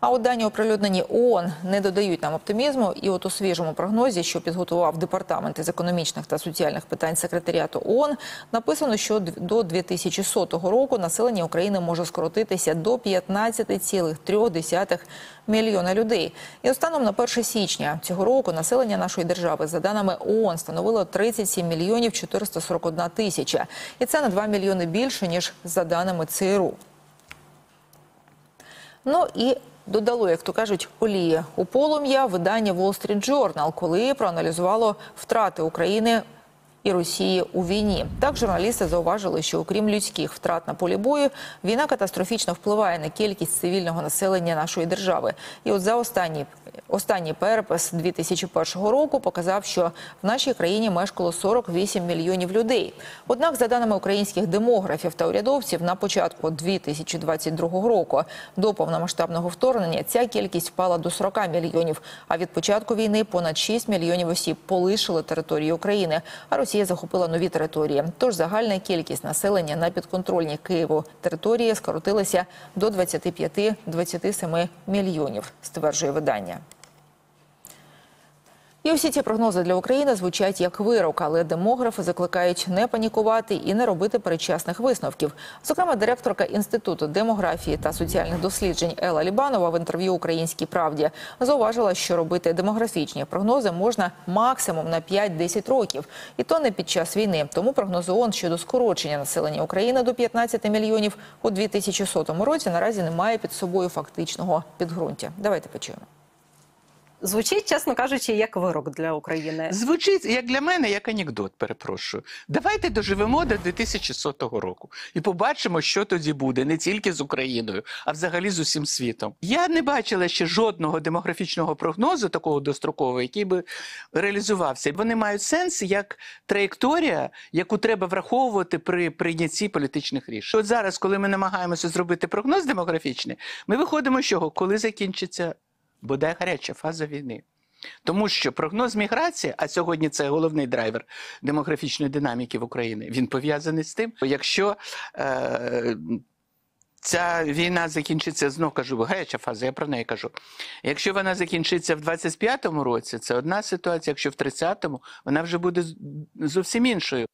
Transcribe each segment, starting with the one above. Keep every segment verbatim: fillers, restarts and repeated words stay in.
А от дані, оприлюднені ООН, не додають нам оптимізму. І от у свіжому прогнозі, що підготував Департамент із економічних та соціальних питань секретаріату ООН, написано, що до дві тисячі сотого року населення України може скоротитися до п'ятнадцяти цілих трьох десятих мільйона людей. І станом на перше січня цього року населення нашої держави, за даними ООН, становило тридцять сім мільйонів чотириста сорок одна тисяча. І це на два мільйони більше, ніж за даними ЦРУ. Ну і додало, як то кажуть, олії у полум'я видання Wall Street Journal, коли проаналізувало втрати України і Росії у війні. Так, журналісти зауважили, що окрім людських втрат на полі бою, війна катастрофічно впливає на кількість цивільного населення нашої держави. І от за останній, останній перепис дві тисячі першого року показав, що в нашій країні мешкало сорок вісім мільйонів людей. Однак, за даними українських демографів та урядовців, на початку дві тисячі двадцять другого року до повномасштабного вторгнення ця кількість впала до сорока мільйонів, а від початку війни понад шість мільйонів осіб полишили територію України, а Росія захопила нові території. Тож загальна кількість населення на підконтрольній Києву території скоротилася до двадцяти п'яти - двадцяти семи мільйонів, стверджує видання. І усі ці прогнози для України звучать як вирок, але демографи закликають не панікувати і не робити передчасних висновків. Зокрема, директорка Інституту демографії та соціальних досліджень Елла Лібанова в інтерв'ю «Українській правді» зауважила, що робити демографічні прогнози можна максимум на п'ять-десять років. І то не під час війни. Тому прогнози ООН щодо скорочення населення України до п'ятнадцяти мільйонів у дві тисячі сотому році наразі не має під собою фактичного підґрунтя. Давайте почуємо. Звучить, чесно кажучи, як вирок для України. Звучить, як для мене, як анекдот, перепрошую. Давайте доживемо до дві тисячі сотого року і побачимо, що тоді буде, не тільки з Україною, а взагалі з усім світом. Я не бачила ще жодного демографічного прогнозу, такого дострокового, який би реалізувався. Вони мають сенс як траєкторія, яку треба враховувати при прийнятті політичних рішень. От зараз, коли ми намагаємося зробити прогноз демографічний, ми виходимо з чого? Коли закінчиться бодай гаряча фаза війни. Тому що прогноз міграції, а сьогодні це головний драйвер демографічної динаміки в Україні, він пов'язаний з тим, якщо е, ця війна закінчиться, знов кажу, гаряча фаза, я про неї кажу. Якщо вона закінчиться в двадцять п'ятому році, це одна ситуація, якщо в тридцятому, вона вже буде зовсім іншою.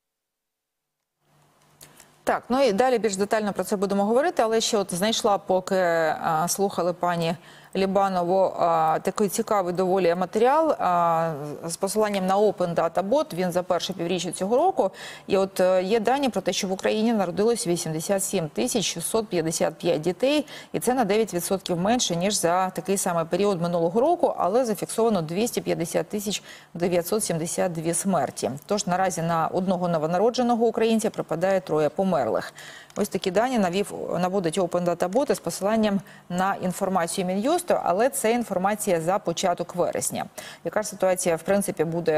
Так, ну і далі більш детально про це будемо говорити, але ще от знайшла, поки а, слухали пані Лібанову, а, такий цікавий доволі матеріал а, з посиланням на Open Data Bot, він за перше півріччя цього року. І от а, є дані про те, що в Україні народилось вісімдесят сім тисяч шістсот п'ятдесят п'ять дітей, і це на дев'ять відсотків менше, ніж за такий самий період минулого року, але зафіксовано двісті п'ятдесят тисяч дев'ятсот сімдесят дві смерті. Тож наразі на одного новонародженого українця припадає троє померлих. Ось такі дані навів, наводить Open Data Bot з посиланням на інформацію Мін'юсту, але це інформація за початок вересня. Яка ж ситуація, в принципі, буде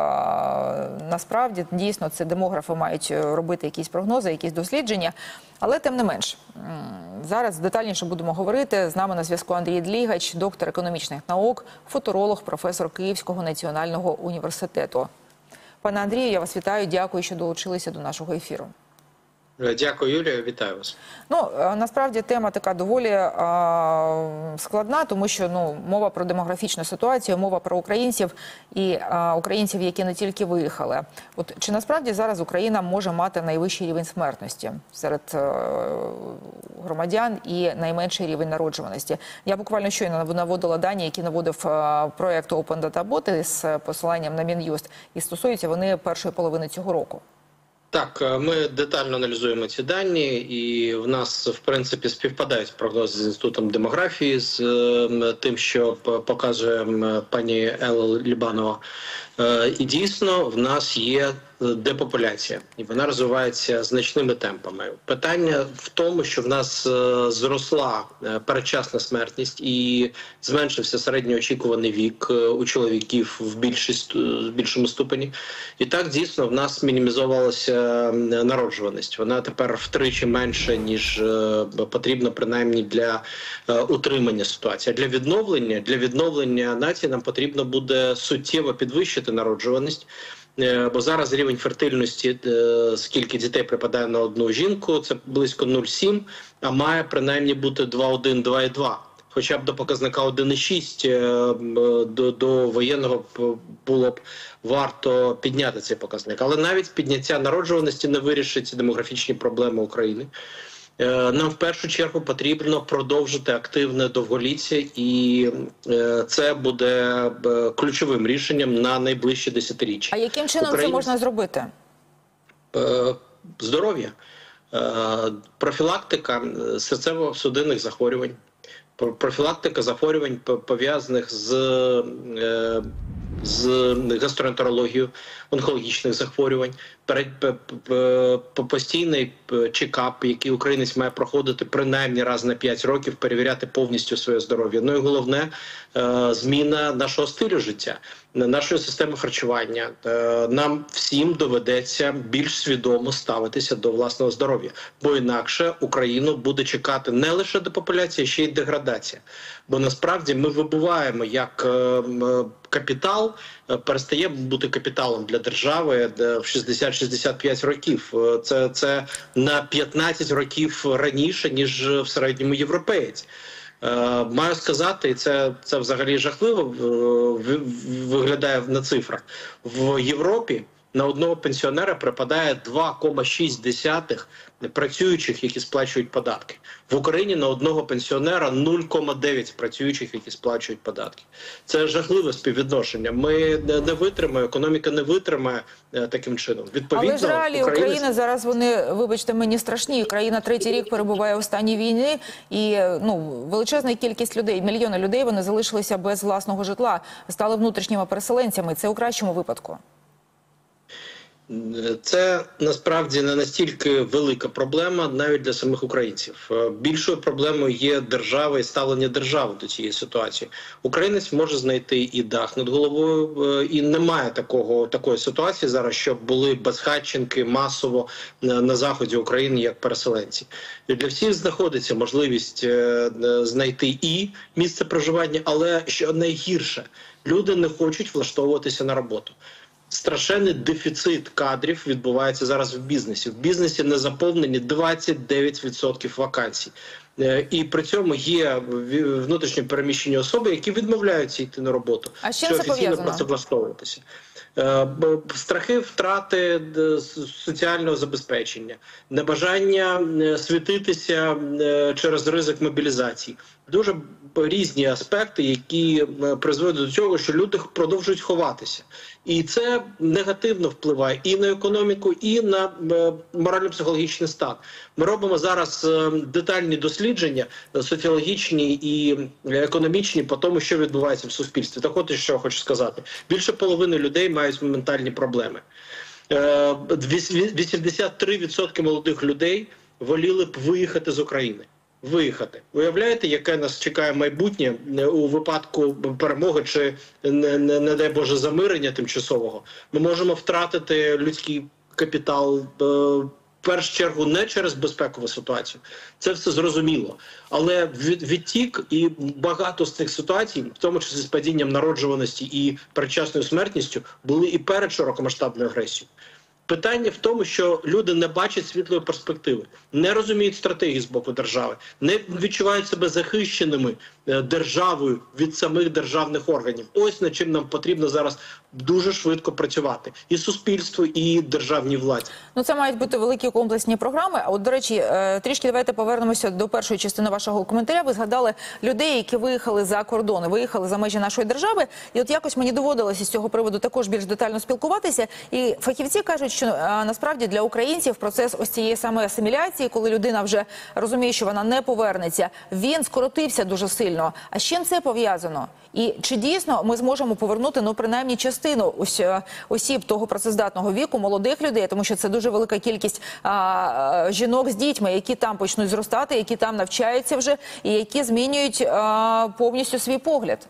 насправді? Дійсно, це демографи мають робити якісь прогнози, якісь дослідження, але тим не менш. Зараз детальніше будемо говорити. З нами на зв'язку Андрій Длігач, доктор економічних наук, футуролог, професор Київського національного університету. Пане Андрію, я вас вітаю, дякую, що долучилися до нашого ефіру. Дякую, Юлія, вітаю вас. Ну, насправді тема така доволі а, складна, тому що ну, мова про демографічну ситуацію, мова про українців і а, українців, які не тільки виїхали. От чи насправді зараз Україна може мати найвищий рівень смертності серед а, громадян і найменший рівень народжуваності? Я буквально щойно наводила дані, які наводив а, проєкт Open Data Bot з посиланням на Мін'юст, і стосуються вони першої половини цього року. Так, ми детально аналізуємо ці дані, і в нас, в принципі, співпадають прогнози з Інститутом демографії, з е, тим, що показує пані Елла Лібанова. Е, і дійсно, в нас є депопуляція, і вона розвивається значними темпами. Питання в тому, що в нас е, зросла передчасна смертність і зменшився середньоочікуваний вік у чоловіків в більшість, в більшому ступені. І так, дійсно, в нас мінімізувалася народжуваність. Вона тепер втричі менше, ніж е, потрібно, принаймні, для е, утримання ситуації. А для відновлення, для відновлення нації нам потрібно буде суттєво підвищити народжуваність. Бо зараз рівень фертильності, скільки дітей припадає на одну жінку, це близько нуль цілих сім, а має принаймні бути два цілих один - два цілих два. хоча б до показника один цілих шість до, до воєнного було б варто підняти цей показник. Але навіть підняття народжуваності не вирішить демографічні проблеми України. Нам в першу чергу потрібно продовжити активне довголіття, і це буде ключовим рішенням на найближчі десятиріччя. А яким чином Україна... це можна зробити? Здоров'я, профілактика серцево-судинних захворювань, профілактика захворювань, пов'язаних з, з гастроентерологією, онкологічних захворювань, постійний чекап, який українець має проходити принаймні раз на п'ять років, перевіряти повністю своє здоров'я. Ну і головне – зміна нашого стилю життя, нашої системи харчування. Нам всім доведеться більш свідомо ставитися до власного здоров'я, бо інакше Україну буде чекати не лише депопуляція, ще й деградація. Бо насправді ми вибуваємо як капітал, перестає бути капіталом для держави в шістдесят-шістдесят п'ять років. Це, це на п'ятнадцять років раніше, ніж в середньому європеєць. Маю сказати, і це, це взагалі жахливо виглядає на цифрах. В Європі на одного пенсіонера припадає два цілих шість десятих працюючих, які сплачують податки. В Україні на одного пенсіонера нуль цілих дев'ять працюючих, які сплачують податки. Це жахливе співвідношення. Ми не витримаємо, економіка не витримає таким чином. Відповідно, але ж реалії Україна... України зараз, вони, вибачте мені, страшні. Країна третій рік перебуває у стані війни, і ну, величезна кількість людей, мільйони людей, вони залишилися без власного житла, стали внутрішніми переселенцями. Це у кращому випадку. Це насправді не настільки велика проблема навіть для самих українців. Більшою проблемою є держава і ставлення держави до цієї ситуації. Українець може знайти і дах над головою, і немає такого, такої ситуації зараз, щоб були безхатченки масово на заході України як переселенці. І для всіх знаходиться можливість знайти і місце проживання, але що найгірше, люди не хочуть влаштовуватися на роботу. Страшенний дефіцит кадрів відбувається зараз в бізнесі. В бізнесі не заповнені двадцять дев'ять відсотків вакансій. І при цьому є внутрішньо переміщені особи, які відмовляються йти на роботу. А з чим це пов'язано? Працевлаштовуватися. Страхи втрати соціального забезпечення, небажання світитися через ризик мобілізації. Дуже різні аспекти, які призводять до цього, що люди продовжують ховатися. І це негативно впливає і на економіку, і на морально-психологічний стан. Ми робимо зараз детальні дослідження, соціологічні і економічні, по тому, що відбувається в суспільстві. Так от, що я хочу сказати. Більше половини людей мають ментальні проблеми. вісімдесят три відсотки молодих людей воліли б виїхати з України. Виїхати. Уявляєте, яке нас чекає майбутнє у випадку перемоги чи, не, не, не дай Боже, замирення тимчасового? Ми можемо втратити людський капітал, в першу чергу, не через безпекову ситуацію. Це все зрозуміло. Але відтік і багато з цих ситуацій, в тому числі з падінням народжуваності і передчасною смертністю, були і перед широкомасштабною агресією. Питання в тому, що люди не бачать світлої перспективи, не розуміють стратегії з боку держави, не відчувають себе захищеними державою від самих державних органів. Ось над чим нам потрібно зараз дуже швидко працювати. І суспільству, і державній владі. Ну, це мають бути великі комплексні програми. А от, до речі, трішки давайте повернемося до першої частини вашого коментаря. Ви згадали людей, які виїхали за кордони, виїхали за межі нашої держави. І от якось мені доводилося з цього приводу також більш детально спілкуватися. І фахівці кажуть, що а, насправді для українців процес ось цієї саме асиміляції, коли людина вже розуміє, що вона не повернеться, він скоротився дуже сильно. А з чим це пов'язано? І чи дійсно ми зможемо повернути, ну, принаймні, частину ось, осіб того працездатного віку, молодих людей, тому що це дуже велика кількість а, жінок з дітьми, які там почнуть зростати, які там навчаються вже, і які змінюють а, повністю свій погляд?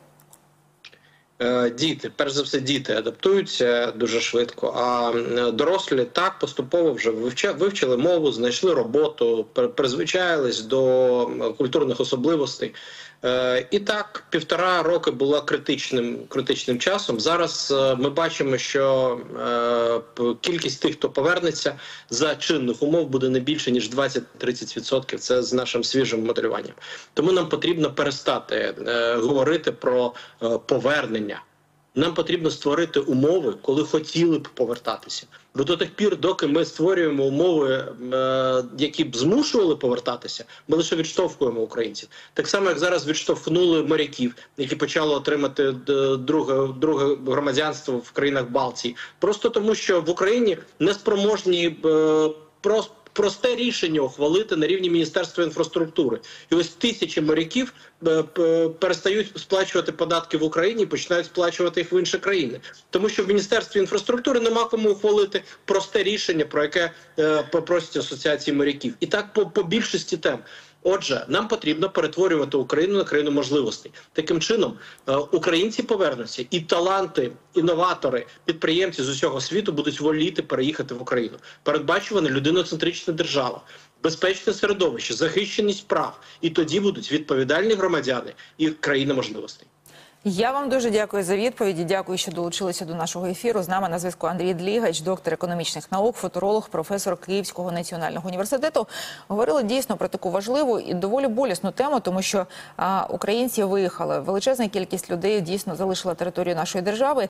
Діти, перш за все, діти адаптуються дуже швидко, а дорослі так поступово вже вивчили мову, знайшли роботу, призвичаїлись до культурних особливостей. Е, І так, півтора роки було критичним, критичним часом. Зараз е, ми бачимо, що е, кількість тих, хто повернеться за чинних умов, буде не більше, ніж двадцять-тридцять відсотків. Це з нашим свіжим моделюванням. Тому нам потрібно перестати е, говорити про е, повернення. Нам потрібно створити умови, коли хотіли б повертатися. Бо до тих пір, доки ми створюємо умови, е, які б змушували повертатися, ми лише відштовхуємо українців. Так само, як зараз відштовхнули моряків, які почали отримати друге, друге громадянство в країнах Балтії. Просто тому, що в Україні неспроможні е, просто просте рішення ухвалити на рівні Міністерства інфраструктури. І ось тисячі моряків перестають сплачувати податки в Україні і починають сплачувати їх в інші країни. Тому що в Міністерстві інфраструктури нема кому ухвалити просте рішення, про яке попросять асоціації моряків. І так по, по більшості тем. Отже, нам потрібно перетворювати Україну на країну можливостей. Таким чином, українці повернуться, і таланти, інноватори, підприємці з усього світу будуть воліти переїхати в Україну. Передбачувана людиноцентрична держава, безпечне середовище, захищеність прав. І тоді будуть відповідальні громадяни і країна можливостей. Я вам дуже дякую за відповіді. Дякую, що долучилися до нашого ефіру. З нами на зв'язку Андрій Длігач, доктор економічних наук, футуролог, професор Київського національного університету. Говорили дійсно про таку важливу і доволі болісну тему, тому що а, українці виїхали. Величезна кількість людей дійсно залишила територію нашої держави.